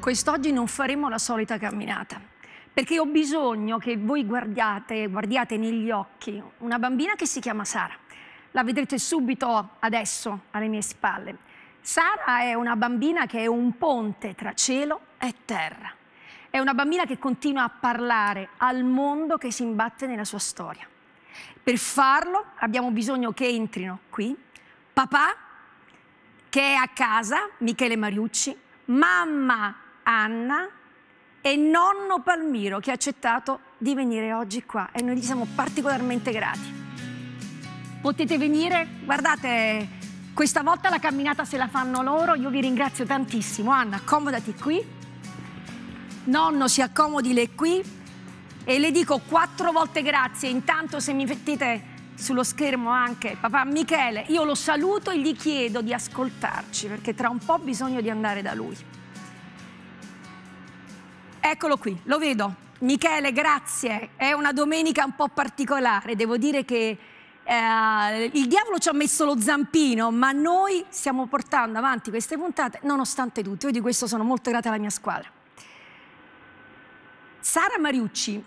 Quest'oggi non faremo la solita camminata, perché ho bisogno che voi guardiate negli occhi una bambina che si chiama Sara. La vedrete subito adesso alle mie spalle. Sara è una bambina che è un ponte tra cielo e terra. È una bambina che continua a parlare al mondo che si imbatte nella sua storia. Per farlo abbiamo bisogno che entrino qui papà, che è a casa, Michele Mariucci, mamma Anna e nonno Palmiro, che ha accettato di venire oggi qua e noi gli siamo particolarmente grati. Potete venire, guardate, questa volta la camminata se la fanno loro, io vi ringrazio tantissimo. Anna, accomodati qui, nonno si accomodi lei qui e le dico 4 volte grazie. Intanto se mi mettete sullo schermo anche papà Michele, io lo saluto e gli chiedo di ascoltarci perché tra un po' ho bisogno di andare da lui. Eccolo qui, lo vedo. Michele, grazie. È una domenica un po' particolare, devo dire che il diavolo ci ha messo lo zampino, ma noi stiamo portando avanti queste puntate nonostante tutto. Io di questo sono molto grata alla mia squadra. Sara Mariucci,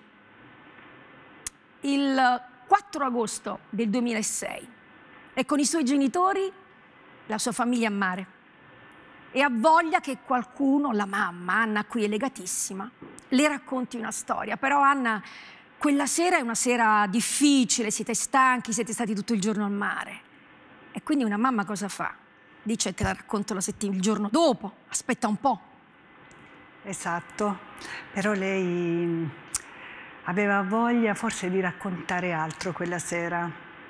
il 4 agosto del 2006 è con i suoi genitori, la sua famiglia a mare e ha voglia che qualcuno, la mamma, Anna qui è legatissima, le racconti una storia. Però Anna, quella sera è una sera difficile, siete stanchi, siete stati tutto il giorno al mare e quindi una mamma cosa fa? Dice te la racconto il giorno dopo, aspetta un po'. Esatto, però lei aveva voglia forse di raccontare altro quella sera,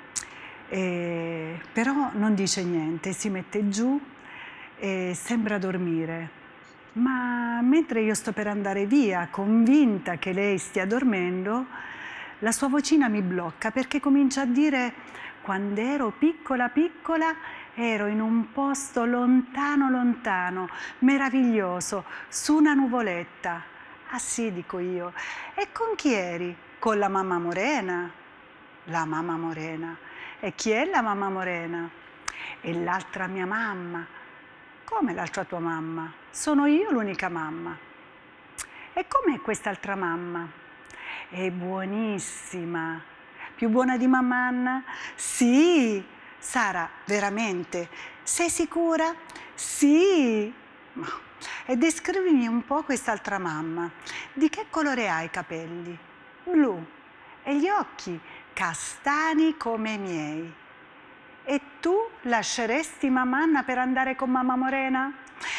però non dice niente, si mette giù e sembra dormire. Ma mentre io sto per andare via, convinta che lei stia dormendo, la sua vocina mi blocca perché comincia a dire: quando ero piccola piccola ero in un posto lontano lontano, meraviglioso, su una nuvoletta. Ah sì, dico io. E con chi eri? Con la mamma Morena. La mamma Morena. E chi è la mamma Morena? E l'altra mia mamma. Come l'altra tua mamma? Sono io l'unica mamma. E com'è quest'altra mamma? È buonissima. Più buona di mamma Anna? Sì. Sara, veramente? Sei sicura? Sì. E descrivimi un po' quest'altra mamma. Di che colore ha i capelli? Blu. E gli occhi? Castani come i miei. E tu lasceresti mamma Anna per andare con mamma Morena?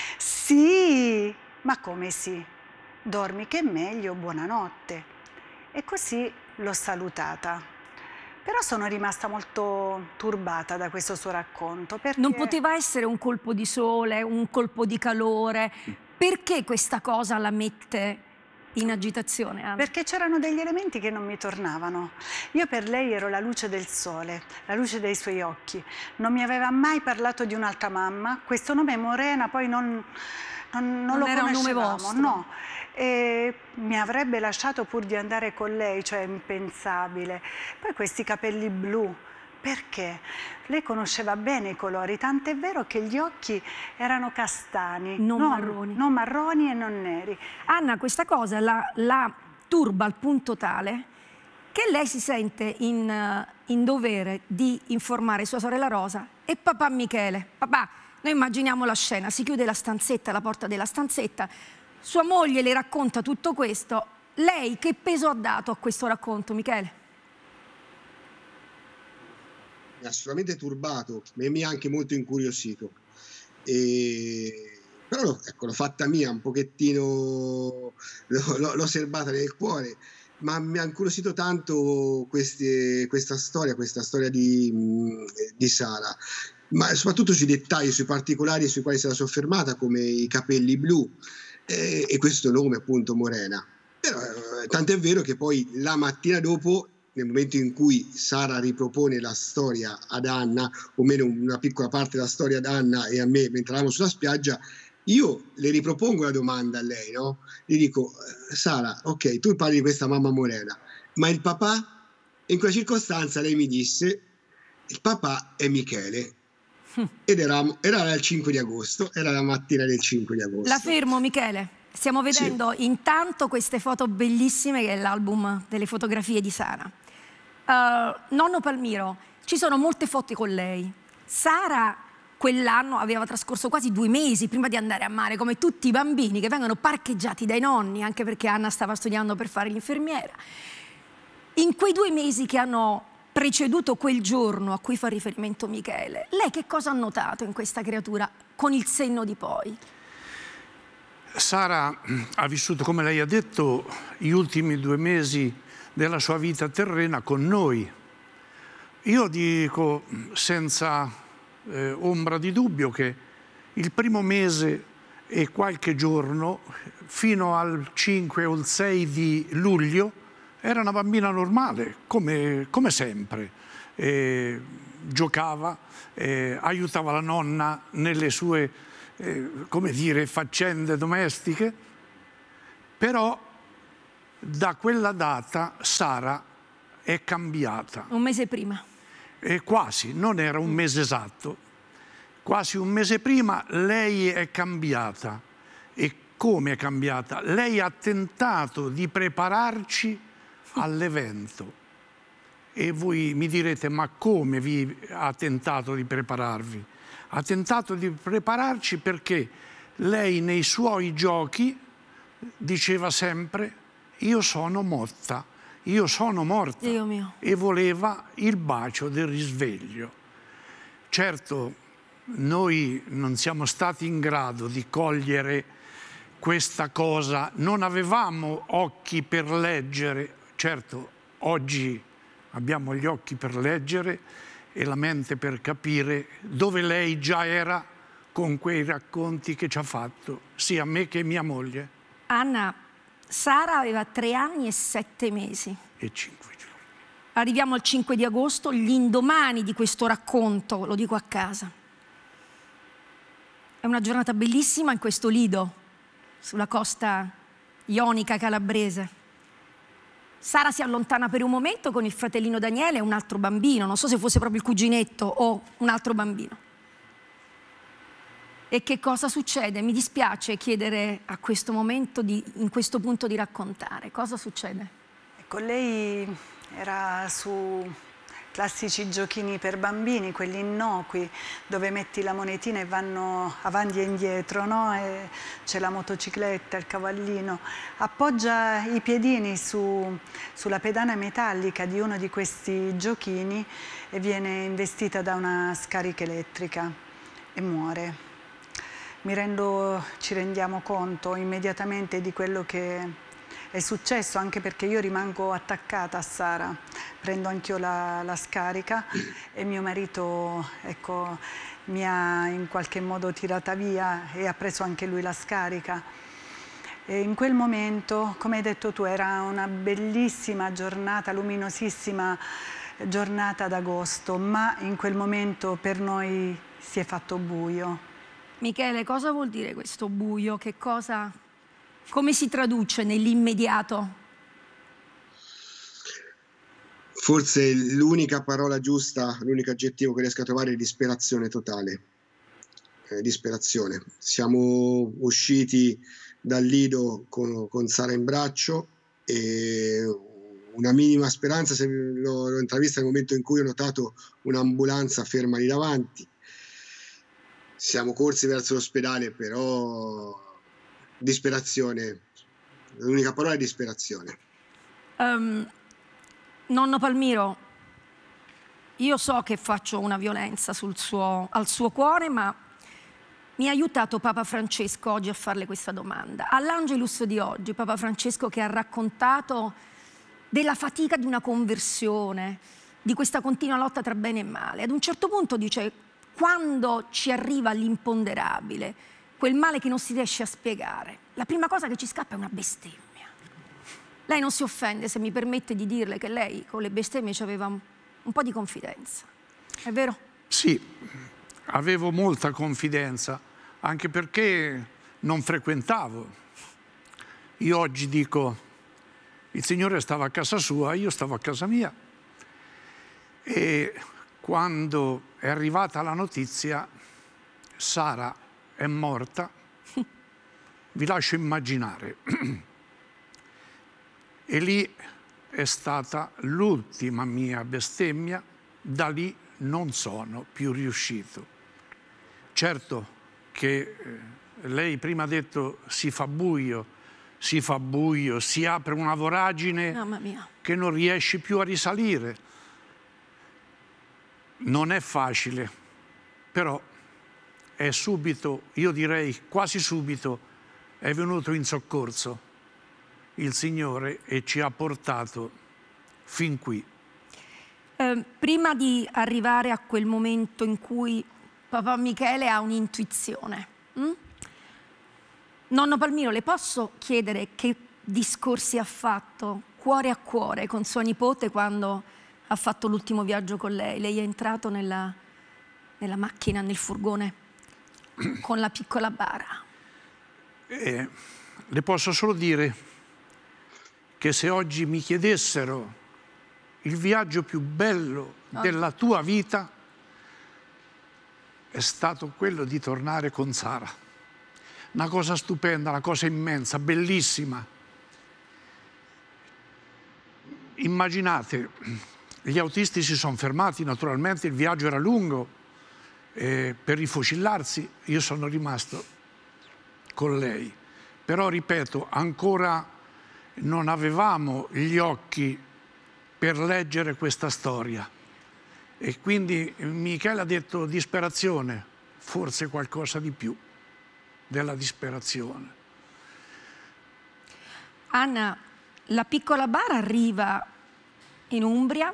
Sì. Ma come sì? Dormi che è meglio, buonanotte. E così l'ho salutata. Però sono rimasta molto turbata da questo suo racconto. Perché non poteva essere un colpo di sole, un colpo di calore. Perché questa cosa la mette in agitazione, Anna? Perché c'erano degli elementi che non mi tornavano. Io per lei ero la luce del sole, la luce dei suoi occhi. Non mi aveva mai parlato di un'altra mamma. Questo nome Morena poi non lo era un nome conoscevamo, vostro? no. E mi avrebbe lasciato pur di andare con lei, cioè impensabile. Poi questi capelli blu, perché? Lei conosceva bene i colori, tant'è vero che gli occhi erano castani, non marroni. Non marroni e non neri. Anna, questa cosa la turba al punto tale che lei si sente in dovere di informare sua sorella Rosa e papà Michele. Papà, noi immaginiamo la scena, si chiude la stanzetta, la porta della stanzetta, sua moglie le racconta tutto questo. Lei che peso ha dato a questo racconto, Michele? Mi ha sicuramente turbato, ma mi ha anche molto incuriosito. Però ecco, l'ho fatta mia, un pochettino, l'ho serbata nel cuore, ma mi ha incuriosito tanto questa storia di Sara, ma soprattutto sui dettagli, sui particolari sui quali si era soffermata, come i capelli blu e questo nome appunto Morena. Però tant'è vero che poi la mattina dopo, nel momento in cui Sara ripropone la storia ad Anna, o meno una piccola parte della storia ad Anna e a me mentre eravamo sulla spiaggia, io le ripropongo la domanda a lei, no? Gli dico: Sara, ok, tu parli di questa mamma Morena, ma il papà? E in quella circostanza lei mi disse: il papà è Michele. Ed era il 5 di agosto, era la mattina del 5 di agosto. La fermo, Michele. Stiamo vedendo intanto queste foto bellissime che è l'album delle fotografie di Sara. Nonno Palmiro, ci sono molte foto con lei. Sara quell'anno aveva trascorso quasi 2 mesi prima di andare a mare, come tutti i bambini che vengono parcheggiati dai nonni, anche perché Anna stava studiando per fare l'infermiera. In quei 2 mesi che hanno preceduto quel giorno a cui fa riferimento Michele, lei che cosa ha notato in questa creatura con il senno di poi? Sara ha vissuto, come lei ha detto, gli ultimi 2 mesi della sua vita terrena con noi. Io dico senza ombra di dubbio che il primo mese e qualche giorno, fino al 5 o il 6 di luglio, era una bambina normale, come sempre. Giocava, aiutava la nonna nelle sue come dire, faccende domestiche, però da quella data Sara è cambiata. 1 mese prima. Quasi, non era un mese esatto, quasi 1 mese prima lei è cambiata. E come è cambiata? Lei ha tentato di prepararci all'evento. E voi mi direte, ma come ha tentato di prepararvi? Ha tentato di prepararci perché lei nei suoi giochi diceva sempre io sono morta, io sono morta. Dio mio. E voleva il bacio del risveglio. Certo, noi non siamo stati in grado di cogliere questa cosa, non avevamo occhi per leggere. Certo, oggi abbiamo gli occhi per leggere e la mente per capire dove lei già era con quei racconti che ci ha fatto, sia a me che a mia moglie. Anna, Sara aveva 3 anni e 7 mesi. E 5 giorni. Arriviamo al 5 di agosto, gli indomani di questo racconto, lo dico a casa. È una giornata bellissima in questo lido, sulla costa ionica calabrese. Sara si allontana per un momento con il fratellino Daniele e un altro bambino, non so se fosse proprio il cuginetto o un altro bambino. E che cosa succede? Mi dispiace chiedere a questo momento, in questo punto di raccontare. Cosa succede? Ecco, lei era su classici giochini per bambini, quelli innocui, dove metti la monetina e vanno avanti e indietro, no? C'è la motocicletta, il cavallino. Appoggia i piedini sulla pedana metallica di uno di questi giochini e viene investita da una scarica elettrica e muore. Ci rendiamo conto immediatamente di quello che è successo, anche perché io rimango attaccata a Sara, prendo anch'io la scarica e mio marito, ecco, mi ha in qualche modo tirata via e ha preso anche lui la scarica. E in quel momento, come hai detto tu, era una bellissima giornata, luminosissima giornata d'agosto, ma in quel momento per noi si è fatto buio. Michele, cosa vuol dire questo buio? Come si traduce nell'immediato? Forse l'unica parola giusta, l'unico aggettivo che riesco a trovare è disperazione totale. Disperazione. Siamo usciti dal lido con Sara in braccio e una minima speranza, se l'ho intravista nel momento in cui ho notato un'ambulanza ferma lì davanti. Siamo corsi verso l'ospedale, però disperazione. L'unica parola è disperazione. Nonno Palmiro, io so che faccio una violenza al suo cuore, ma mi ha aiutato Papa Francesco oggi a farle questa domanda. All'Angelus di oggi, Papa Francesco che ha raccontato della fatica di una conversione, di questa continua lotta tra bene e male. Ad un certo punto dice, quando ci arriva l'imponderabile, quel male che non si riesce a spiegare, la prima cosa che ci scappa è una bestemmia. Lei non si offende se mi permette di dirle che lei con le bestemmie ci aveva un po' di confidenza, è vero? Sì, avevo molta confidenza, anche perché non frequentavo. Io oggi dico, il Signore stava a casa sua, io stavo a casa mia. E quando è arrivata la notizia, Sara è morta, vi lascio immaginare. E lì è stata l'ultima mia bestemmia, da lì non sono più riuscito. Certo che lei prima ha detto si fa buio, si apre una voragine Mamma mia. che non riesci più a risalire. Non è facile, però è subito, io direi quasi subito, è venuto in soccorso il Signore e ci ha portato fin qui. Prima di arrivare a quel momento in cui papà Michele ha un'intuizione, nonno Palmiro, le posso chiedere che discorsi ha fatto cuore a cuore con sua nipote quando ha fatto l'ultimo viaggio con lei? Lei è entrato nella macchina, nel furgone, con la piccola bara. Le posso solo dire che se oggi mi chiedessero il viaggio più bello della tua vita, è stato quello di tornare con Sara. Una cosa stupenda, una cosa immensa, bellissima. Immaginate, gli autisti si sono fermati, naturalmente il viaggio era lungo, per rifocillarsi, io sono rimasto con lei. Però, ripeto, ancora non avevamo gli occhi per leggere questa storia. E quindi Michele ha detto disperazione, forse qualcosa di più della disperazione. Anna, la piccola bara arriva in Umbria,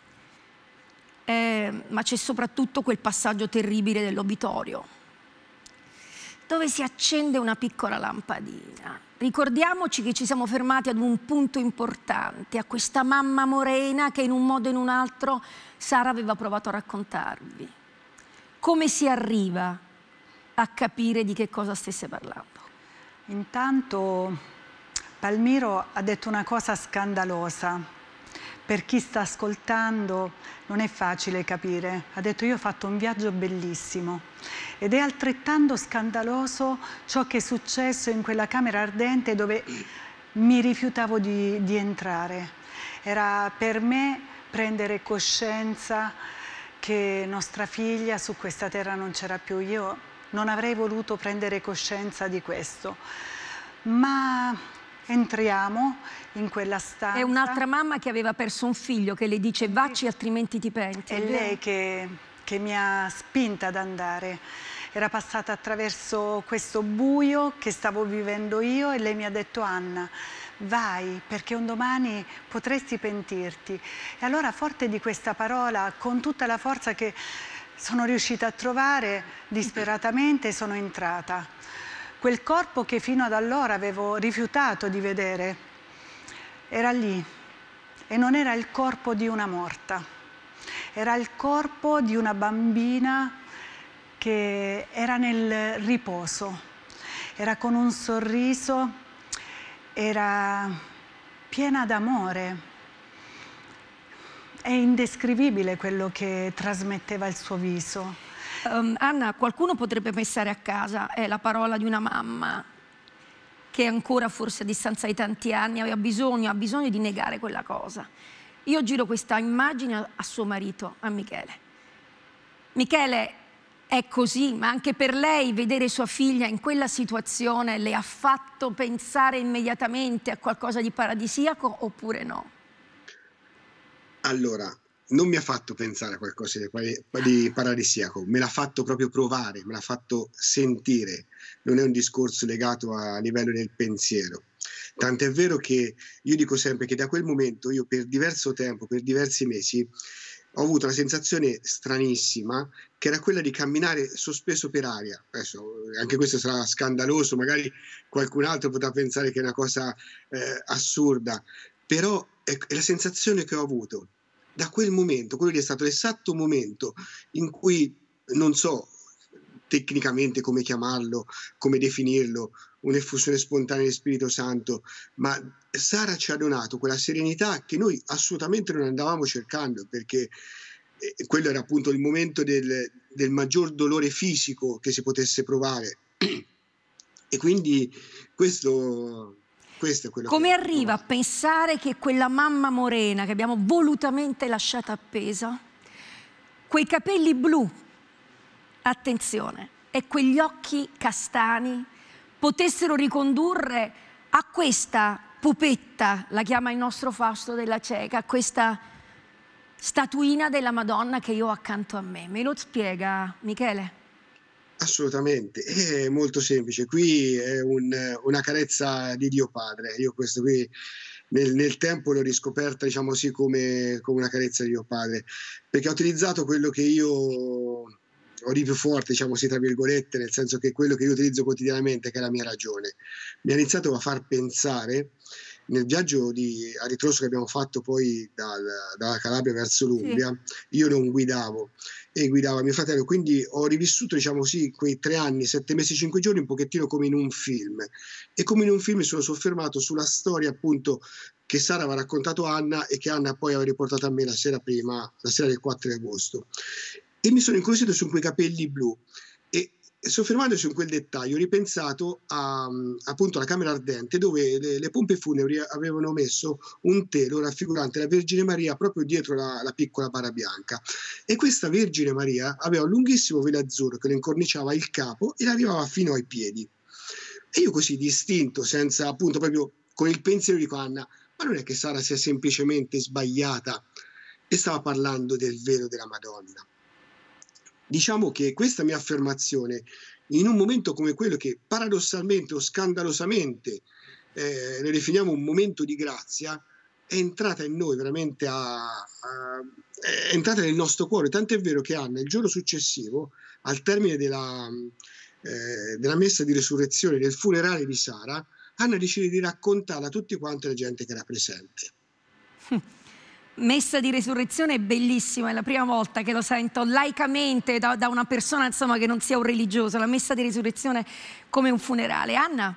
ma c'è soprattutto quel passaggio terribile dell'obitorio, dove si accende una piccola lampadina. Ricordiamoci che ci siamo fermati ad un punto importante, a questa mamma morena che in un modo o in un altro Sara aveva provato a raccontarvi. Come si arriva a capire di che cosa stesse parlando? Intanto Palmiro ha detto una cosa scandalosa. Per chi sta ascoltando non è facile capire. Ha detto: io ho fatto un viaggio bellissimo. Ed è altrettanto scandaloso ciò che è successo in quella camera ardente dove mi rifiutavo di entrare. Era per me prendere coscienza che nostra figlia su questa terra non c'era più. Io non avrei voluto prendere coscienza di questo. Ma entriamo in quella stanza. È un'altra mamma che aveva perso un figlio che le dice vacci altrimenti ti penti. È lei che mi ha spinta ad andare. Era passata attraverso questo buio che stavo vivendo io e lei mi ha detto: Anna, vai, perché un domani potresti pentirti. E allora, forte di questa parola, con tutta la forza che sono riuscita a trovare, disperatamente sono entrata. Quel corpo che fino ad allora avevo rifiutato di vedere era lì, e non era il corpo di una morta, era il corpo di una bambina che era nel riposo, era con un sorriso, era piena d'amore. È indescrivibile quello che trasmetteva il suo viso. Anna, qualcuno potrebbe pensare a casa, è la parola di una mamma che ancora, forse a distanza di tanti anni, ha bisogno di negare quella cosa. Io giro questa immagine a suo marito, a Michele. Michele, è così, ma anche per lei vedere sua figlia in quella situazione le ha fatto pensare immediatamente a qualcosa di paradisiaco oppure no? Allora, non mi ha fatto pensare a qualcosa di paradisiaco, me l'ha fatto proprio provare, me l'ha fatto sentire. Non è un discorso legato a livello del pensiero. Tant'è vero che io dico sempre che da quel momento io per diverso tempo, per diversi mesi, ho avuto una sensazione stranissima che era quella di camminare sospeso per aria. Adesso, anche questo sarà scandaloso, magari qualcun altro potrà pensare che è una cosa assurda, però è la sensazione che ho avuto. Da quel momento, quello lì è stato l'esatto momento in cui, non so tecnicamente come chiamarlo, come definirlo, un'effusione spontanea di Spirito Santo, ma Sara ci ha donato quella serenità che noi assolutamente non andavamo cercando, perché quello era appunto il momento del maggior dolore fisico che si potesse provare. E quindi questo è quello Come che arriva a pensare che quella mamma morena che abbiamo volutamente lasciato appesa, quei capelli blu, attenzione, e quegli occhi castani potessero ricondurre a questa pupetta, la chiama il nostro Fausto della Cieca, a questa statuina della Madonna che io ho accanto a me? Me lo spiega, Michele? Assolutamente, è molto semplice. Qui è una carezza di Dio Padre. Io questo qui nel tempo l'ho riscoperta, diciamo così, come una carezza di Dio Padre, perché ho utilizzato quello che io ho di più forte, diciamo così, tra virgolette, nel senso che quello che io utilizzo quotidianamente, che è la mia ragione. Mi ha iniziato a far pensare nel viaggio a ritroso che abbiamo fatto poi dalla Calabria verso l'Umbria. Sì. Io non guidavo e guidava mio fratello, quindi ho rivissuto, diciamo così, quei 3 anni, 7 mesi, 5 giorni un pochettino come in un film, e come in un film mi sono soffermato sulla storia appunto che Sara aveva raccontato a Anna e che Anna poi aveva riportato a me la sera prima, la sera del 4 agosto, e mi sono incuriosito su quei capelli blu. E soffermandosi su quel dettaglio, ho ripensato appunto alla camera ardente, dove le pompe funebri avevano messo un telo raffigurante la Vergine Maria proprio dietro la piccola bara bianca, e questa Vergine Maria aveva un lunghissimo velo azzurro che le incorniciava il capo e arrivava fino ai piedi. E io così distinto, senza appunto proprio con il pensiero, dico: Anna, ma non è che Sara sia semplicemente sbagliata e stava parlando del velo della Madonna? Diciamo che questa mia affermazione, in un momento come quello che paradossalmente o scandalosamente ne definiamo un momento di grazia, è entrata in noi veramente, è entrata nel nostro cuore, tant'è vero che Anna, il giorno successivo, al termine della messa di resurrezione, del funerale di Sara, Anna decide di raccontarla a tutti quanti la gente che era presente. Messa di resurrezione è bellissima, è la prima volta che lo sento laicamente da una persona, insomma, che non sia un religioso, la messa di resurrezione come un funerale. Anna,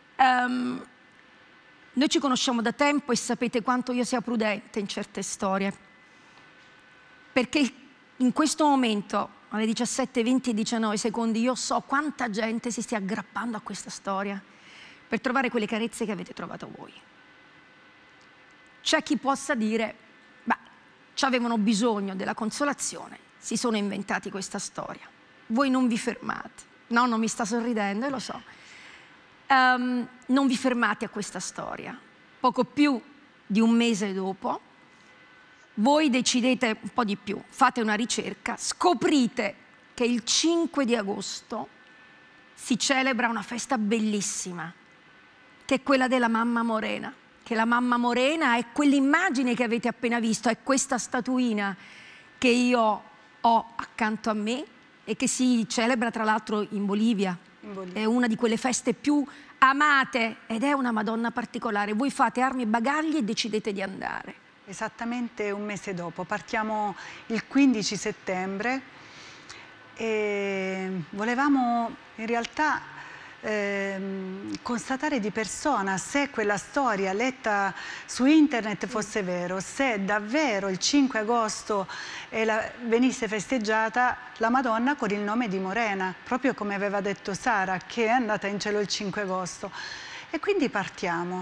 noi ci conosciamo da tempo e sapete quanto io sia prudente in certe storie, perché in questo momento, alle 17:20 e 19 secondi, io so quanta gente si stia aggrappando a questa storia per trovare quelle carezze che avete trovato voi. C'è chi possa dire: ci avevano bisogno della consolazione, si sono inventati questa storia. Voi non vi fermate. No, non mi sta sorridendo, lo so. Non vi fermate a questa storia. Poco più di un mese dopo, voi decidete un po' di più, fate una ricerca, scoprite che il 5 di agosto si celebra una festa bellissima, che è quella della Mamma Morena. Che la Mamma Morena è quell'immagine che avete appena visto, è questa statuina che io ho accanto a me e che si celebra tra l'altro in Bolivia. È una di quelle feste più amate ed è una Madonna particolare. Voi fate armi e bagagli e decidete di andare. Esattamente un mese dopo, partiamo il 15 settembre e volevamo in realtà constatare di persona se quella storia letta su internet fosse vero, se davvero il 5 agosto venisse festeggiata la Madonna con il nome di Morena, proprio come aveva detto Sara, che è andata in cielo il 5 agosto. E quindi partiamo.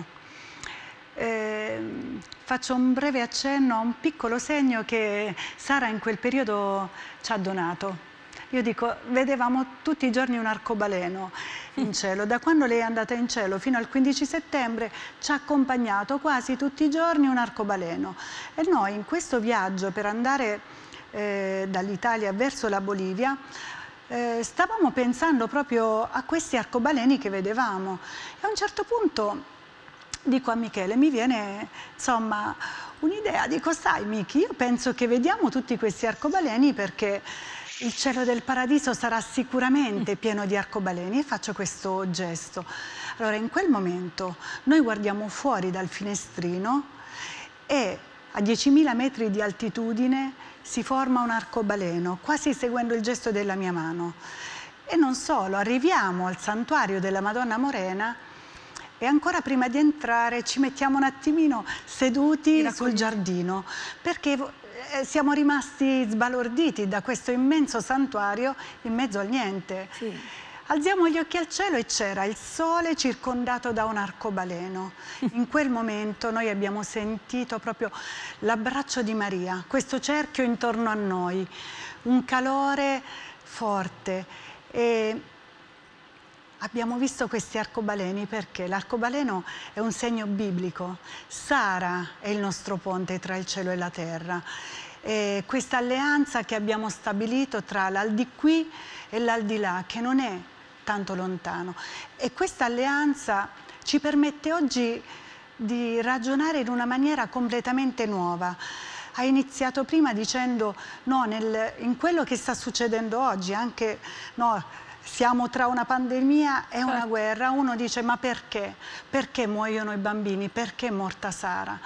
Faccio un breve accenno a un piccolo segno che Sara in quel periodo ci ha donato. Io dico, vedevamo tutti i giorni un arcobaleno in cielo. Da quando lei è andata in cielo fino al 15 settembre ci ha accompagnato quasi tutti i giorni un arcobaleno. E noi in questo viaggio per andare dall'Italia verso la Bolivia stavamo pensando proprio a questi arcobaleni che vedevamo. E a un certo punto dico a Michele, mi viene insomma un'idea, dico, sai Michi, io penso che vediamo tutti questi arcobaleni perché il cielo del paradiso sarà sicuramente pieno di arcobaleni, e faccio questo gesto. Allora in quel momento noi guardiamo fuori dal finestrino e a 10.000 metri di altitudine si forma un arcobaleno, quasi seguendo il gesto della mia mano. E non solo, arriviamo al santuario della Madonna Morena e ancora prima di entrare ci mettiamo un attimino seduti sul giardino, perché siamo rimasti sbalorditi da questo immenso santuario in mezzo al niente. Sì. Alziamo gli occhi al cielo e c'era il sole circondato da un arcobaleno. In quel momento noi abbiamo sentito proprio l'abbraccio di Maria, questo cerchio intorno a noi, un calore forte, e abbiamo visto questi arcobaleni perché l'arcobaleno è un segno biblico. Sara è il nostro ponte tra il cielo e la terra. E questa alleanza che abbiamo stabilito tra l'aldilà e l'aldilà, che non è tanto lontano. E questa alleanza ci permette oggi di ragionare in una maniera completamente nuova. Ha iniziato prima dicendo no, in quello che sta succedendo oggi, anche no, siamo tra una pandemia e una guerra. Uno dice ma perché? Perché muoiono i bambini? Perché è morta Sara?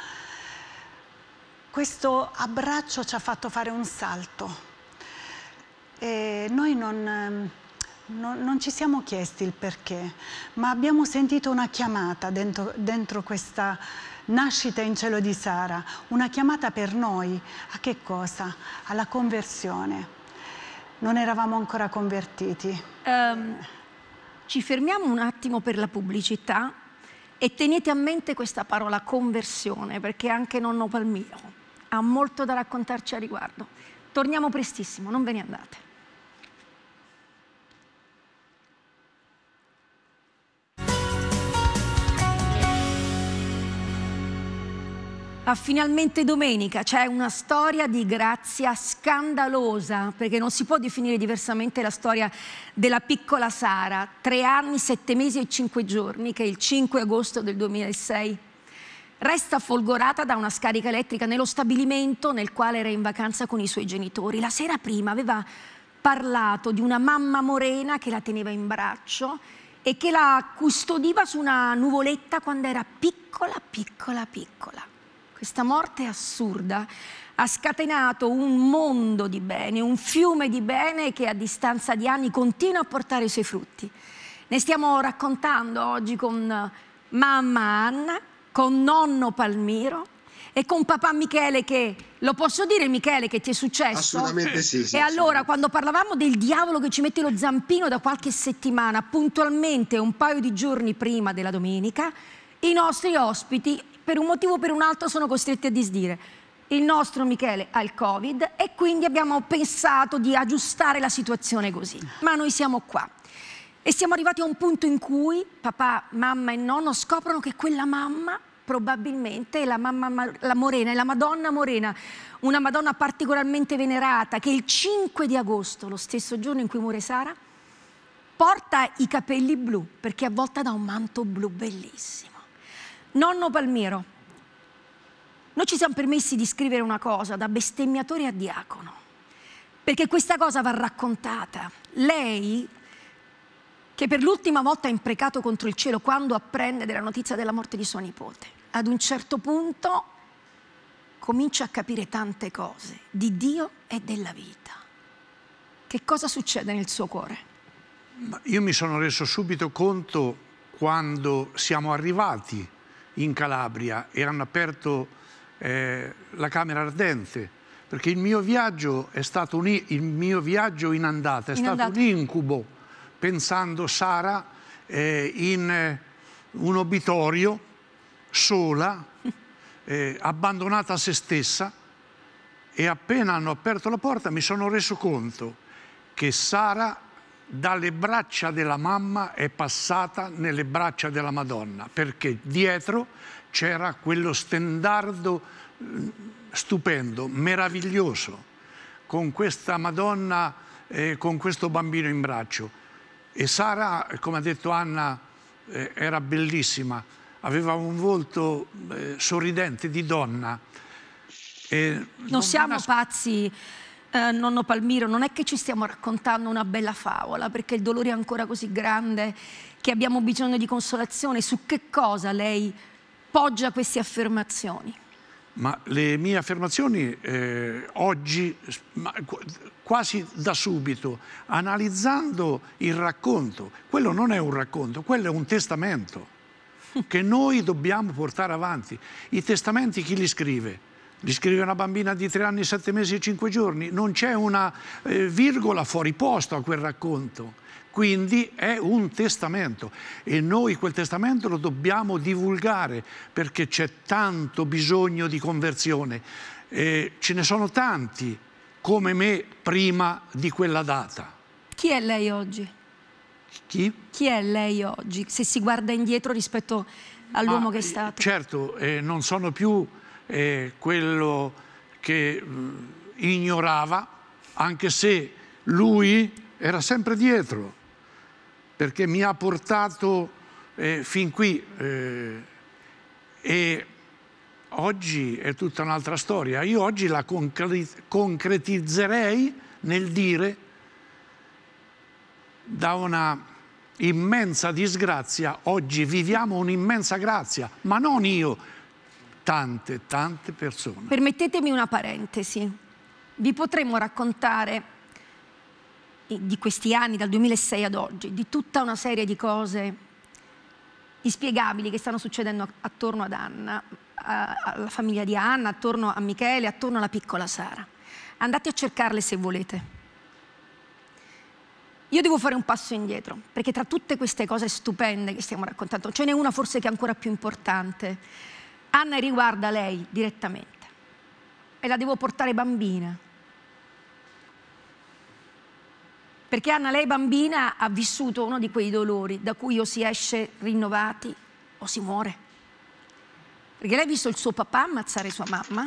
Questo abbraccio ci ha fatto fare un salto e noi non ci siamo chiesti il perché, ma abbiamo sentito una chiamata dentro questa nascita in cielo di Sara, una chiamata per noi. A che cosa? Alla conversione. Non eravamo ancora convertiti. Ci fermiamo un attimo per la pubblicità e tenete a mente questa parola conversione, perché anche nonno Palmiro ha molto da raccontarci a riguardo. Torniamo prestissimo, non ve ne andate. Finalmente domenica, c'è una storia di grazia scandalosa, perché non si può definire diversamente la storia della piccola Sara, 3 anni, 7 mesi e 5 giorni, che il 5 agosto del 2006 resta folgorata da una scarica elettrica nello stabilimento nel quale era in vacanza con i suoi genitori. La sera prima aveva parlato di una mamma morena che la teneva in braccio e che la custodiva su una nuvoletta quando era piccola, piccola, piccola. Questa morte assurda ha scatenato un mondo di bene, un fiume di bene che a distanza di anni continua a portare i suoi frutti. Ne stiamo raccontando oggi con mamma Anna, con nonno Palmiro e con papà Michele, che, lo posso dire Michele, che ti è successo? Assolutamente sì. E allora, quando parlavamo del diavolo che ci mette lo zampino da qualche settimana, puntualmente un paio di giorni prima della domenica, i nostri ospiti, per un motivo o per un altro, sono costretti a disdire. Il nostro Michele ha il Covid e quindi abbiamo pensato di aggiustare la situazione così. Ma noi siamo qua e siamo arrivati a un punto in cui papà, mamma e nonno scoprono che quella mamma probabilmente è la Morena, è la Madonna Morena, una Madonna particolarmente venerata, che il 5 di agosto, lo stesso giorno in cui muore Sara, porta i capelli blu perché è avvolta da un manto blu bellissimo. Nonno Palmiro, noi ci siamo permessi di scrivere una cosa da bestemmiatore a diacono, perché questa cosa va raccontata. Lei, che per l'ultima volta ha imprecato contro il cielo quando apprende della notizia della morte di sua nipote, ad un certo punto comincia a capire tante cose di Dio e della vita. Che cosa succede nel suo cuore? Io mi sono reso subito conto quando siamo arrivati in Calabria e hanno aperto la camera ardente, perché il mio viaggio è stato il mio viaggio in andata è stato un incubo, pensando Sara in un obitorio, sola, abbandonata a se stessa, e appena hanno aperto la porta mi sono reso conto che Sara dalle braccia della mamma è passata nelle braccia della Madonna, perché dietro c'era quello stendardo stupendo, meraviglioso, con questa Madonna, con questo bambino in braccio. E Sara, come ha detto Anna, era bellissima, aveva un volto sorridente di donna. Non siamo pazzi, nonno Palmiro, non è che ci stiamo raccontando una bella favola, perché il dolore è ancora così grande che abbiamo bisogno di consolazione. Su che cosa lei poggia queste affermazioni? Ma le mie affermazioni oggi, quasi da subito, analizzando il racconto, quello non è un racconto, quello è un testamento che noi dobbiamo portare avanti. I testamenti chi li scrive? Gli scrive una bambina di 3 anni, 7 mesi e 5 giorni. Non c'è una virgola fuori posto a quel racconto. Quindi è un testamento e noi quel testamento lo dobbiamo divulgare perché c'è tanto bisogno di conversione. Ce ne sono tanti come me prima di quella data. Chi è lei oggi? Chi? Chi è lei oggi, se si guarda indietro rispetto all'uomo che è stato? Certo, non sono più quello che ignorava, anche se lui era sempre dietro, perché mi ha portato fin qui e oggi è tutta un'altra storia. Io oggi la concretizzerei nel dire: da una immensa disgrazia oggi viviamo un'immensa grazia, ma non io, tante persone. Permettetemi una parentesi. Vi potremmo raccontare di questi anni, dal 2006 ad oggi, di tutta una serie di cose inspiegabili che stanno succedendo attorno ad Anna, alla famiglia di Anna, attorno a Michele, attorno alla piccola Sara. Andate a cercarle se volete. Io devo fare un passo indietro, perché tra tutte queste cose stupende che stiamo raccontando, ce n'è una forse che è ancora più importante. Anna riguarda lei direttamente e la devo portare bambina. Perché Anna, lei bambina, ha vissuto uno di quei dolori da cui o si esce rinnovati o si muore. Perché lei ha visto il suo papà ammazzare sua mamma,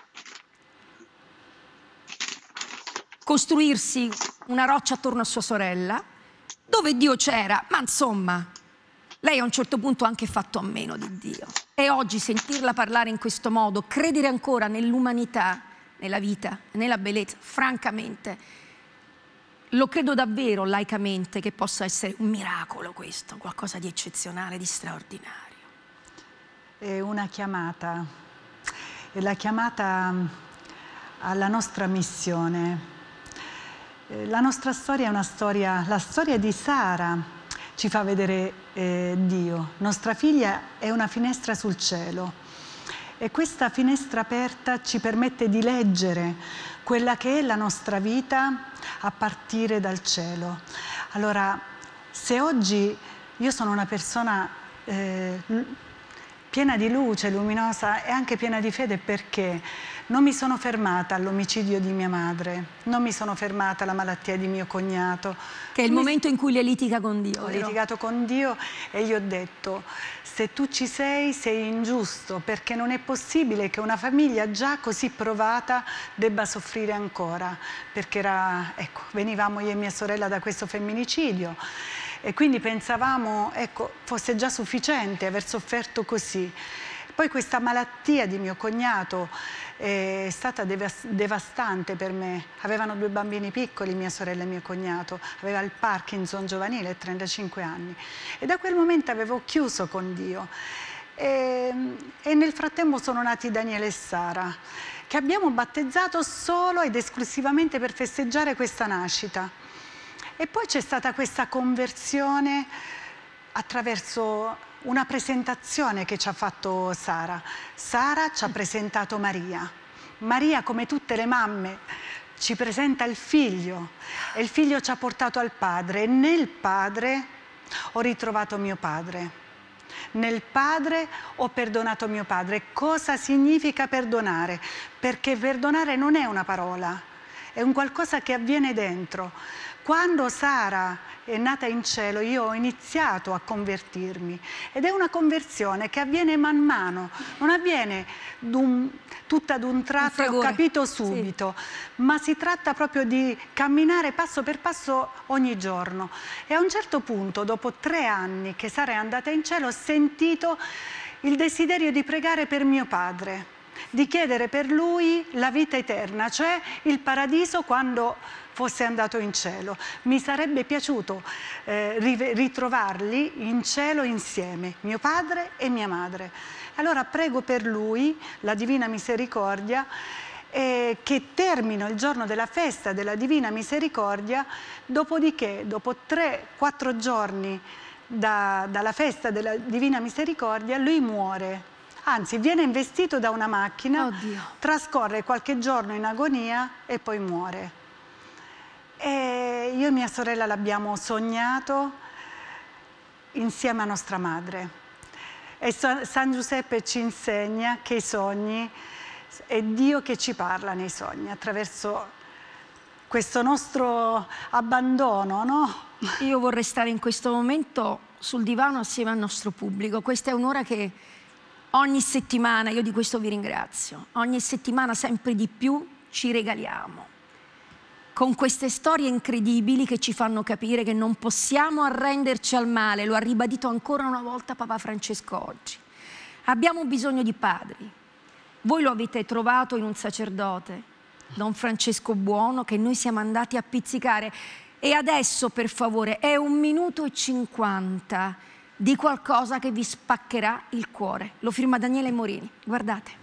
costruirsi una roccia attorno a sua sorella, dove Dio c'era, ma insomma, lei a un certo punto ha anche fatto a meno di Dio. E oggi sentirla parlare in questo modo, credere ancora nell'umanità, nella vita, nella bellezza, francamente, lo credo davvero laicamente che possa essere un miracolo questo, qualcosa di eccezionale, di straordinario. È una chiamata, è la chiamata alla nostra missione. La nostra storia è una storia, la storia di Sara ci fa vedere Dio. Nostra figlia è una finestra sul cielo e questa finestra aperta ci permette di leggere quella che è la nostra vita a partire dal cielo. Allora, se oggi io sono una persona piena di luce, luminosa e anche piena di fede, perché non mi sono fermata all'omicidio di mia madre, non mi sono fermata alla malattia di mio cognato. Che è il momento in cui lei litiga con Dio. Ho litigato con Dio e gli ho detto: se tu ci sei ingiusto, perché non è possibile che una famiglia già così provata debba soffrire ancora, perché ecco, venivamo io e mia sorella da questo femminicidio e quindi pensavamo, ecco, fosse già sufficiente aver sofferto così. Poi questa malattia di mio cognato è stata devastante per me. Avevano 2 bambini piccoli, mia sorella e mio cognato. Aveva il Parkinson giovanile, 35 anni. E da quel momento avevo chiuso con Dio. E nel frattempo sono nati Daniele e Sara, che abbiamo battezzato solo ed esclusivamente per festeggiare questa nascita. E poi c'è stata questa conversione attraverso una presentazione che ci ha fatto Sara. Sara ci ha presentato Maria. Maria, come tutte le mamme, ci presenta il figlio e il figlio ci ha portato al padre e nel padre ho ritrovato mio padre. Nel padre ho perdonato mio padre. Cosa significa perdonare? Perché perdonare non è una parola, è un qualcosa che avviene dentro. Quando Sara è nata in cielo io ho iniziato a convertirmi ed è una conversione che avviene man mano, non avviene tutta ad un tratto, ho capito subito, sì. Ma si tratta proprio di camminare passo per passo ogni giorno. E a un certo punto, dopo 3 anni che Sara è andata in cielo, ho sentito il desiderio di pregare per mio padre, di chiedere per lui la vita eterna, cioè il paradiso quando fosse andato in cielo. Mi sarebbe piaciuto ritrovarli in cielo insieme, mio padre e mia madre. Allora prego per lui, la Divina Misericordia, che termino il giorno della festa della Divina Misericordia, dopodiché, dopo 3-4 giorni dalla festa della Divina Misericordia, lui muore Anzi, viene investito da una macchina, Oddio. trascorre qualche giorno in agonia e poi muore. E io e mia sorella l'abbiamo sognato insieme a nostra madre. E San Giuseppe ci insegna che i sogni è Dio che ci parla nei sogni, attraverso questo nostro abbandono, no? Io vorrei stare in questo momento sul divano assieme al nostro pubblico. Questa è un'ora che ogni settimana, io di questo vi ringrazio, ogni settimana sempre di più ci regaliamo con queste storie incredibili che ci fanno capire che non possiamo arrenderci al male. Lo ha ribadito ancora una volta Papa Francesco oggi. Abbiamo bisogno di padri. Voi lo avete trovato in un sacerdote, Don Francesco Buono, che noi siamo andati a pizzicare. E adesso, per favore, è 1 minuto e 50 di qualcosa che vi spaccherà il cuore. Lo firma Daniele Morini. Guardate.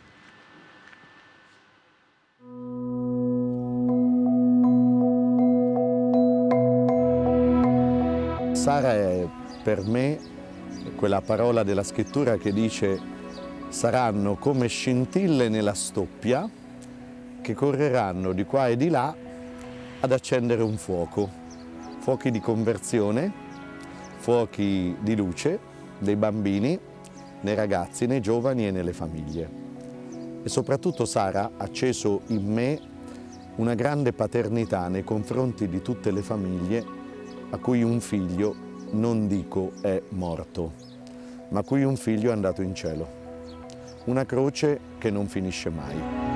Sara è per me quella parola della scrittura che dice: saranno come scintille nella stoppia che correranno di qua e di là ad accendere un fuoco. Fuochi di conversione, fuochi di luce dei bambini, nei ragazzi, nei giovani e nelle famiglie. E soprattutto Sara ha acceso in me una grande paternità nei confronti di tutte le famiglie a cui un figlio, non dico è morto, ma a cui un figlio è andato in cielo. Una croce che non finisce mai.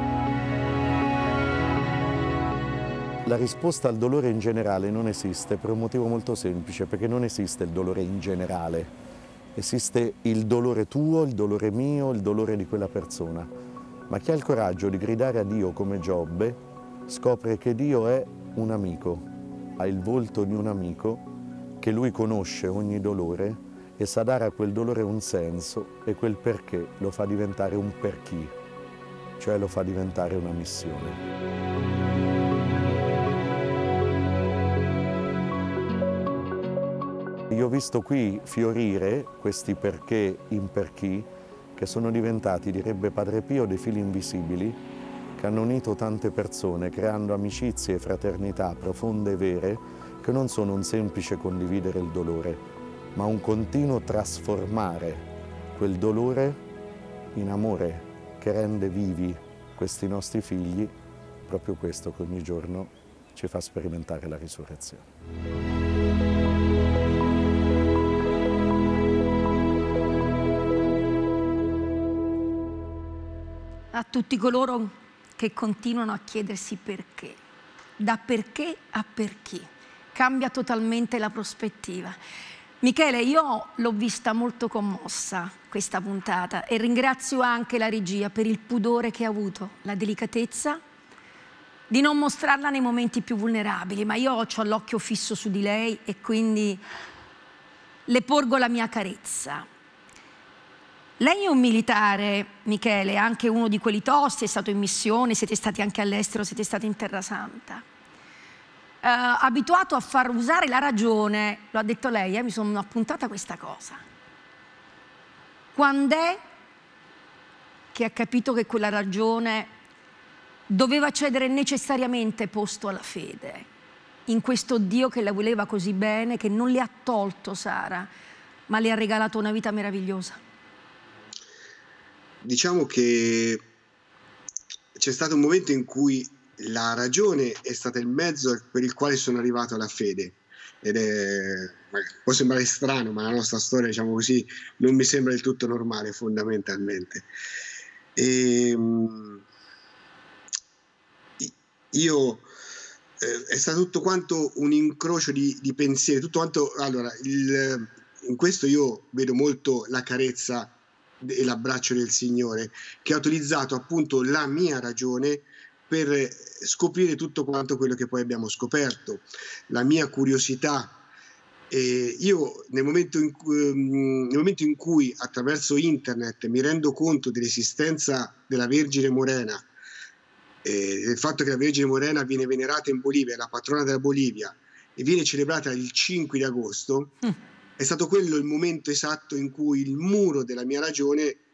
La risposta al dolore in generale non esiste per un motivo molto semplice, perché non esiste il dolore in generale. Esiste il dolore tuo, il dolore mio, il dolore di quella persona. Ma chi ha il coraggio di gridare a Dio come Giobbe scopre che Dio è un amico, ha il volto di un amico, che lui conosce ogni dolore e sa dare a quel dolore un senso, e quel perché lo fa diventare un per chi, cioè lo fa diventare una missione. Io ho visto qui fiorire questi perché in per chi, che sono diventati, direbbe Padre Pio, dei fili invisibili che hanno unito tante persone, creando amicizie e fraternità profonde e vere, che non sono un semplice condividere il dolore, ma un continuo trasformare quel dolore in amore che rende vivi questi nostri figli, proprio questo che ogni giorno ci fa sperimentare la risurrezione. A tutti coloro che continuano a chiedersi perché, da perché a perché, cambia totalmente la prospettiva. Michele, io l'ho vista molto commossa questa puntata e ringrazio anche la regia per il pudore che ha avuto, la delicatezza di non mostrarla nei momenti più vulnerabili, ma io ho l'occhio fisso su di lei e quindi le porgo la mia carezza. Lei è un militare, Michele, anche uno di quelli tosti, è stato in missione, siete stati anche all'estero, siete stati in Terra Santa. Abituato a far usare la ragione, lo ha detto lei, mi sono appuntata questa cosa. Quand'è che ha capito che quella ragione doveva cedere necessariamente posto alla fede, in questo Dio che la voleva così bene, che non le ha tolto Sara, ma le ha regalato una vita meravigliosa? Diciamo che c'è stato un momento in cui la ragione è stata il mezzo per il quale sono arrivato alla fede, ed può sembrare strano, ma la nostra storia, diciamo così, non mi sembra del tutto normale fondamentalmente. È stato tutto quanto un incrocio di pensieri, tutto quanto, allora, in questo io vedo molto la carezza e l'abbraccio del Signore, che ha utilizzato appunto la mia ragione per scoprire tutto quanto quello che poi abbiamo scoperto, la mia curiosità. Io nel momento in cui attraverso internet mi rendo conto dell'esistenza della Vergine Morena, del fatto che la Vergine Morena viene venerata in Bolivia, è la patrona della Bolivia, e viene celebrata il 5 di agosto, è stato quello il momento esatto in cui il muro della mia ragione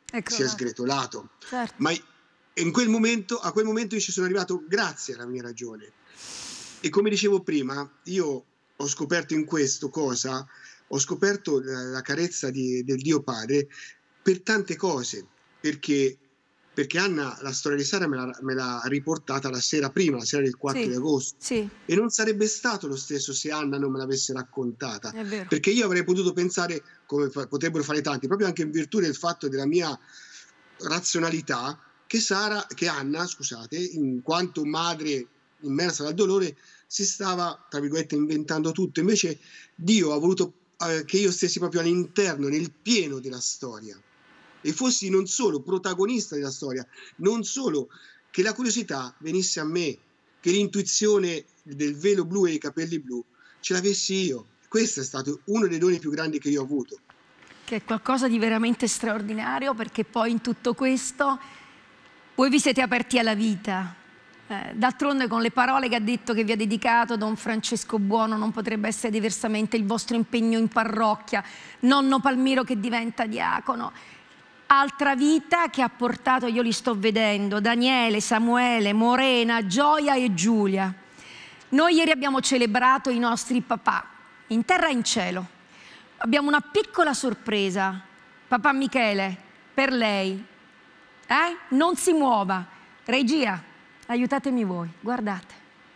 si è sgretolato. Certo. Ma a quel momento io ci sono arrivato grazie alla mia ragione. E come dicevo prima, io ho scoperto in questo cosa, ho scoperto la carezza del Dio Padre per tante cose, perché Anna la storia di Sara me l'ha riportata la sera prima, la sera del 4 di agosto. Sì. E non sarebbe stato lo stesso se Anna non me l'avesse raccontata. È vero. Perché io avrei potuto pensare, come potrebbero fare tanti, proprio anche in virtù del fatto della mia razionalità, che Anna, scusate, in quanto madre immersa dal dolore, si stava, tra virgolette, inventando tutto. Invece Dio ha voluto che io stessi proprio all'interno, nel pieno della storia, e fossi non solo protagonista della storia, non solo che la curiosità venisse a me, che l'intuizione del velo blu e i capelli blu ce l'avessi io. Questo è stato uno dei doni più grandi che io ho avuto. Che è qualcosa di veramente straordinario, perché poi in tutto questo voi vi siete aperti alla vita. D'altronde, con le parole che ha detto, che vi ha dedicato Don Francesco Buono, non potrebbe essere diversamente il vostro impegno in parrocchia, nonno Palmiro che diventa diacono. Altra vita che ha portato, io li sto vedendo, Daniele, Samuele, Morena, Gioia e Giulia. Noi ieri abbiamo celebrato i nostri papà, in terra e in cielo. Abbiamo una piccola sorpresa. Papà Michele, per lei. Non si muova. Regia, aiutatemi voi, guardate.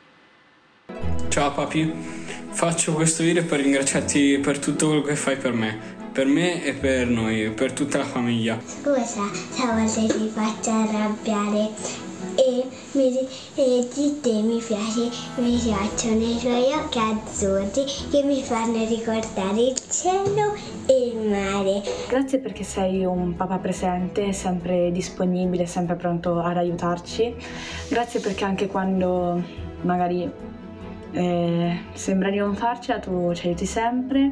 Ciao papi, faccio questo video per ringraziarti per tutto quello che fai per me e per noi, per tutta la famiglia. Scusa se a volte ti faccio arrabbiare e di te mi piacciono i tuoi occhi azzurri che mi fanno ricordare il cielo e il mare. Grazie perché sei un papà presente, sempre disponibile, sempre pronto ad aiutarci. Grazie perché anche quando magari sembra di non farcela, tu ci aiuti sempre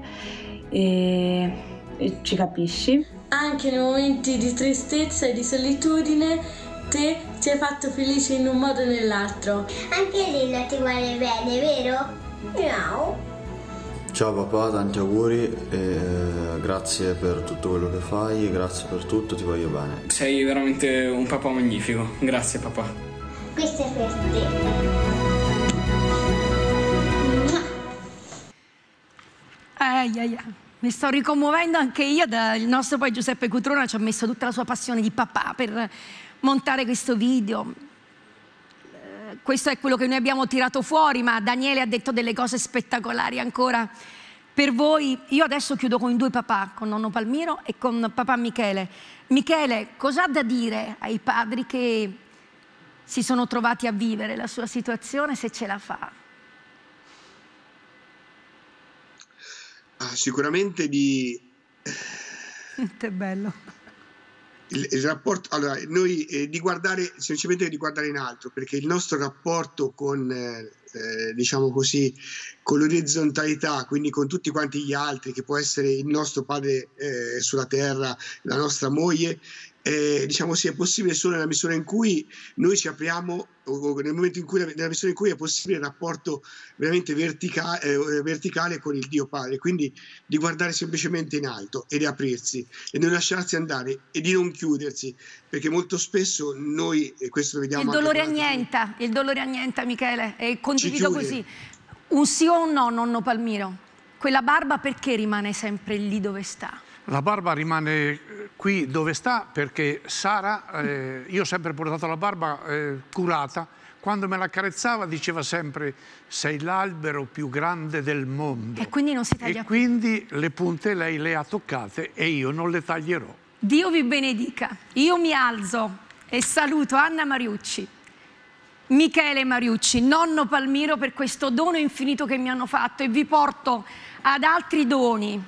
e ci capisci. Anche nei momenti di tristezza e di solitudine te ci hai fatto felice in un modo o nell'altro. Anche Lilla ti vuole bene, vero? Miau. Ciao papà, tanti auguri e grazie per tutto quello che fai, grazie per tutto, ti voglio bene. Sei veramente un papà magnifico, grazie papà. Questo è per te. Mi sto ricommuovendo anche io. Il nostro poi Giuseppe Cutrona ci ha messo tutta la sua passione di papà per montare questo video. Questo è quello che noi abbiamo tirato fuori, ma Daniele ha detto delle cose spettacolari ancora per voi. Io adesso chiudo con i due papà, con nonno Palmiro e con papà Michele. Michele, cosa ha da dire ai padri che si sono trovati a vivere la sua situazione, se ce la fa? Sicuramente Che bello. Il rapporto, allora, noi di guardare, semplicemente di guardare in alto, perché il nostro rapporto con, diciamo così, con l'orizzontalità, quindi con tutti quanti gli altri, che può essere il nostro padre sulla terra, la nostra moglie, diciamo sì, è possibile solo nella misura in cui noi ci apriamo, o nel momento in cui, nella misura in cui è possibile il rapporto veramente verticale con il Dio Padre, quindi di guardare semplicemente in alto e di aprirsi e non lasciarsi andare e di non chiudersi, perché molto spesso noi, e questo lo vediamo, il dolore annienta Michele, e condivido così, un sì o un no, nonno Palmiro, quella barba perché rimane sempre lì dove sta? La barba rimane qui dove sta perché Sara, io ho sempre portato la barba curata, quando me la carezzava diceva sempre sei l'albero più grande del mondo. E quindi non si taglia più. Quindi le punte lei le ha toccate e io non le taglierò. Dio vi benedica. Io mi alzo e saluto Anna Mariucci, Michele Mariucci, nonno Palmiro, per questo dono infinito che mi hanno fatto, e vi porto ad altri doni.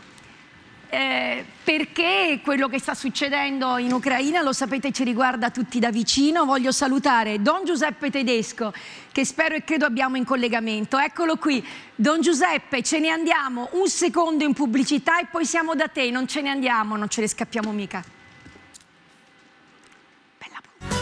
Perché quello che sta succedendo in Ucraina, lo sapete, ci riguarda tutti da vicino. Voglio salutare Don Giuseppe Tedesco, che spero e credo abbiamo in collegamento. Eccolo qui. Don Giuseppe, ce ne andiamo un secondo in pubblicità e poi siamo da te. Non ce ne andiamo, non ce ne scappiamo mica. Bella puntata.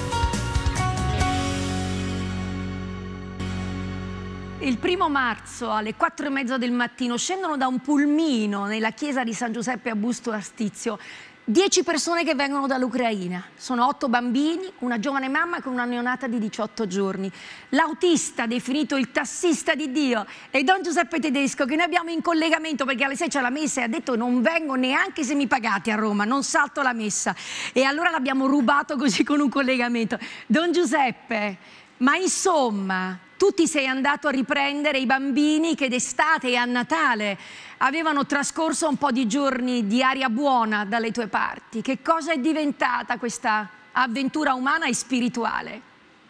Il 1° marzo alle 4:30 del mattino scendono da un pulmino nella chiesa di San Giuseppe a Busto Arstizio 10 persone che vengono dall'Ucraina, sono 8 bambini, una giovane mamma con una neonata di 18 giorni. L'autista, definito il tassista di Dio, è Don Giuseppe Tedesco, che noi abbiamo in collegamento perché alle 6 c'è la messa e ha detto non vengo neanche se mi pagate a Roma, non salto la messa. E allora l'abbiamo rubato così con un collegamento. Don Giuseppe, ma insomma, tu ti sei andato a riprendere i bambini che d'estate e a Natale avevano trascorso un po' di giorni di aria buona dalle tue parti. Che cosa è diventata questa avventura umana e spirituale?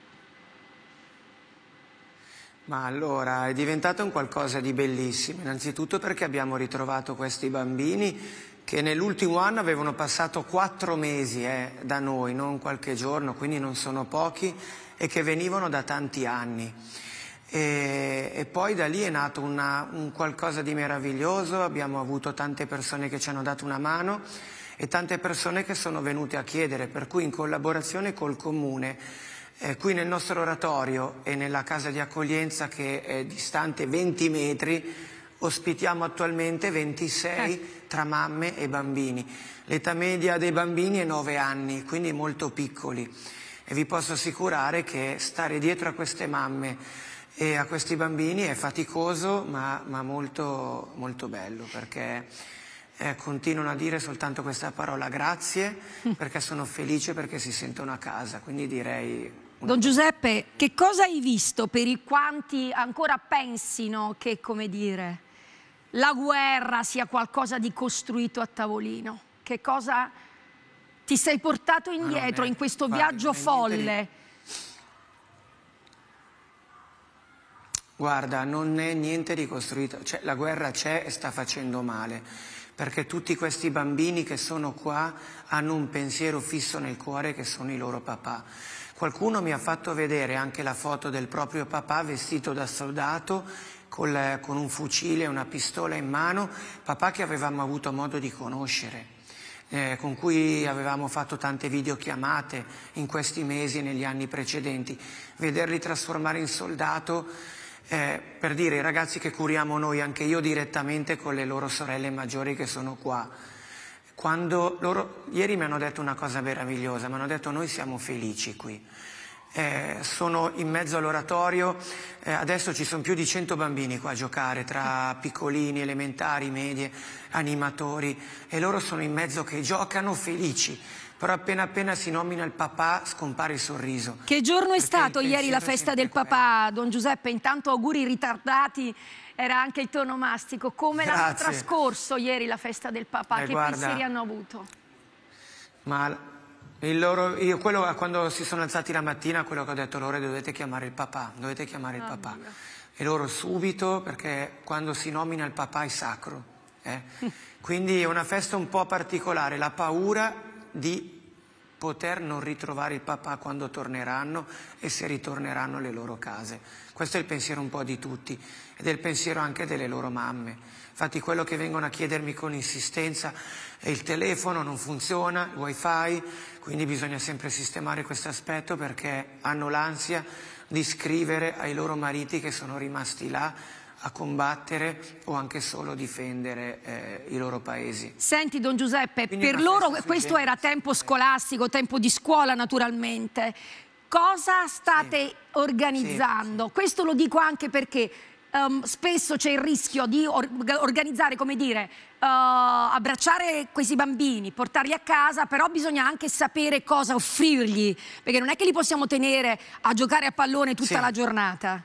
Ma allora, è diventato un qualcosa di bellissimo, innanzitutto perché abbiamo ritrovato questi bambini che nell'ultimo anno avevano passato 4 mesi da noi, non qualche giorno, quindi non sono pochi, e che venivano da tanti anni. E poi da lì è nato un qualcosa di meraviglioso, abbiamo avuto tante persone che ci hanno dato una mano e tante persone che sono venute a chiedere, per cui in collaborazione col Comune, qui nel nostro oratorio e nella casa di accoglienza che è distante 20 metri, ospitiamo attualmente 26 tra mamme e bambini. L'età media dei bambini è 9 anni, quindi molto piccoli. E vi posso assicurare che stare dietro a queste mamme e a questi bambini è faticoso ma molto, molto bello, perché continuano a dire soltanto questa parola grazie, perché sono felice, perché si sentono a casa, quindi direi... Don Giuseppe, che cosa hai visto per i quanti ancora pensino che, come dire, la guerra sia qualcosa di costruito a tavolino? Che cosa ti sei portato indietro in questo viaggio folle? Guarda, non è niente di costruito, cioè, la guerra c'è e sta facendo male, perché tutti questi bambini che sono qua hanno un pensiero fisso nel cuore, che sono i loro papà. Qualcuno mi ha fatto vedere anche la foto del proprio papà vestito da soldato, con un fucile e una pistola in mano, papà che avevamo avuto modo di conoscere, con cui avevamo fatto tante videochiamate in questi mesi e negli anni precedenti. Vederli trasformare in soldato, per dire, i ragazzi che curiamo noi, anche io direttamente con le loro sorelle maggiori che sono qua, quando loro ieri mi hanno detto una cosa meravigliosa, mi hanno detto noi siamo felici qui, sono in mezzo all'oratorio, adesso ci sono più di 100 bambini qua a giocare, tra piccolini, elementari, medie, animatori, e loro sono in mezzo che giocano felici. Però appena si nomina il papà scompare il sorriso. Che giorno è stato ieri la festa del papà, Don Giuseppe? Intanto auguri ritardati, era anche il tono mastico. Come l'ha trascorso ieri la festa del papà? Che pensieri hanno avuto? Ma quando si sono alzati la mattina, quello che ho detto loro è: dovete chiamare il papà, dovete chiamare il papà. E loro subito, perché quando si nomina il papà è sacro. Quindi è una festa un po' particolare, la paura di poter non ritrovare il papà quando torneranno e se ritorneranno alle loro case. Questo è il pensiero un po' di tutti ed è il pensiero anche delle loro mamme. Infatti quello che vengono a chiedermi con insistenza è il telefono, non funziona, il wifi, quindi bisogna sempre sistemare questo aspetto, perché hanno l'ansia di scrivere ai loro mariti che sono rimasti là a combattere o anche solo difendere i loro paesi. Senti Don Giuseppe, per loro questo era tempo scolastico, tempo di scuola naturalmente. Cosa state organizzando? Questo lo dico anche perché spesso c'è il rischio di organizzare, come dire, abbracciare questi bambini, portarli a casa, però bisogna anche sapere cosa offrirgli, perché non è che li possiamo tenere a giocare a pallone tutta la giornata.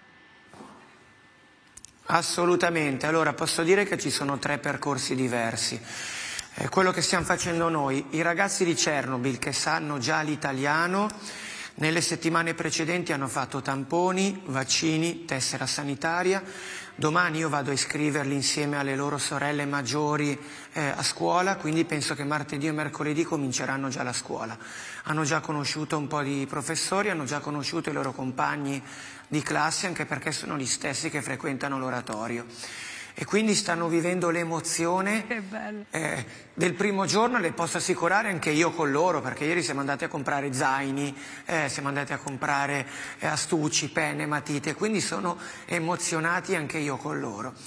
Assolutamente, allora posso dire che ci sono 3 percorsi diversi. Quello che stiamo facendo noi, i ragazzi di Chernobyl che sanno già l'italiano, nelle settimane precedenti hanno fatto tamponi, vaccini, tessera sanitaria. Domani io vado a iscriverli insieme alle loro sorelle maggiori a scuola, quindi penso che martedì o mercoledì cominceranno già la scuola. Hanno già conosciuto un po' di professori, hanno già conosciuto i loro compagni di classe, anche perché sono gli stessi che frequentano l'oratorio. E quindi stanno vivendo l'emozione del primo giorno, le posso assicurare anche io con loro, perché ieri siamo andati a comprare zaini, siamo andati a comprare astucci, penne, matite, quindi sono emozionati anche io con loro.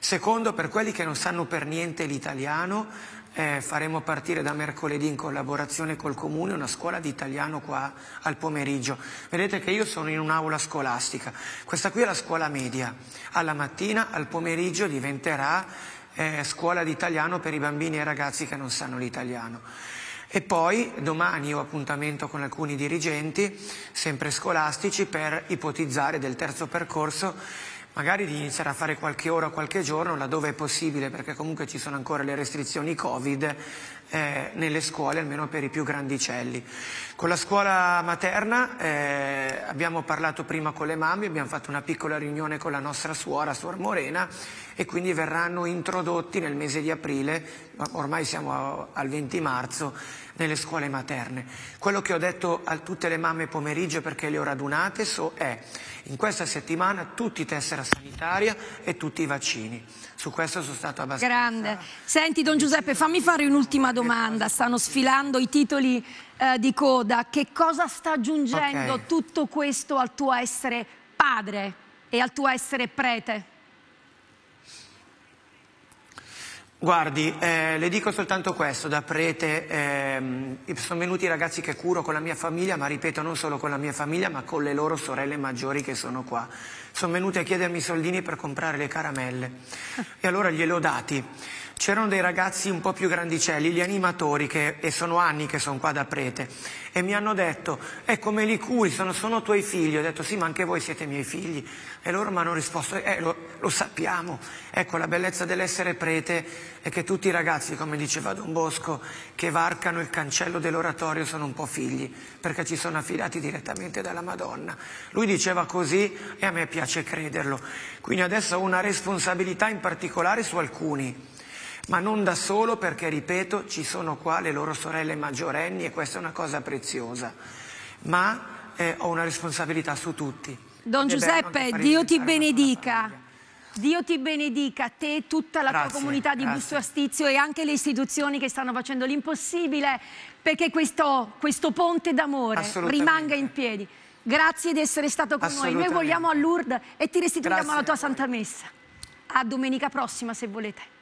Secondo, per quelli che non sanno per niente l'italiano, faremo partire da mercoledì in collaborazione col Comune una scuola di italiano qua al pomeriggio. Vedete che io sono in un'aula scolastica, questa qui è la scuola media, alla mattina, al pomeriggio diventerà scuola di italiano per i bambini e i ragazzi che non sanno l'italiano. E poi domani ho appuntamento con alcuni dirigenti, sempre scolastici, per ipotizzare del terzo percorso, magari di iniziare a fare qualche ora, qualche giorno, laddove è possibile, perché comunque ci sono ancora le restrizioni Covid nelle scuole, almeno per i più grandicelli. Con la scuola materna abbiamo parlato prima con le mamme, abbiamo fatto una piccola riunione con la nostra suora, Suor Morena, e quindi verranno introdotti nel mese di aprile, ormai siamo al 20 marzo, nelle scuole materne. Quello che ho detto a tutte le mamme pomeriggio, perché le ho radunate, è in questa settimana tutti i tessera sanitaria e tutti i vaccini. Su questo sono stato abbastanza... Grande. Senti, Don Giuseppe, fammi fare un'ultima domanda. Stanno sfilando i titoli di coda. Che cosa sta aggiungendo tutto questo al tuo essere padre e al tuo essere prete? Guardi, le dico soltanto questo, da prete sono venuti i ragazzi che curo con la mia famiglia, ma ripeto, non solo con la mia famiglia, ma con le loro sorelle maggiori che sono qua. Sono venuti a chiedermi soldini per comprare le caramelle e allora gliel'ho dati. C'erano dei ragazzi un po' più grandicelli, gli animatori, e sono anni che sono qua da prete, e mi hanno detto, come li curi, sono tuoi figli. Ho detto, sì, ma anche voi siete miei figli. E loro mi hanno risposto, lo sappiamo. Ecco, la bellezza dell'essere prete è che tutti i ragazzi, come diceva Don Bosco, che varcano il cancello dell'oratorio sono un po' figli, perché ci sono affidati direttamente dalla Madonna. Lui diceva così e a me piace crederlo. Quindi adesso ho una responsabilità in particolare su alcuni, ma non da solo, perché, ripeto, ci sono qua le loro sorelle maggiorenni e questa è una cosa preziosa, ma ho una responsabilità su tutti. Don Giuseppe, Dio ti benedica. Dio ti benedica, te e tutta la tua comunità di Busto Astizio e anche le istituzioni che stanno facendo l'impossibile perché questo ponte d'amore rimanga in piedi. Grazie di essere stato con noi. Noi vogliamo a Lourdes e ti restituiamo la tua Santa Messa. A domenica prossima, se volete.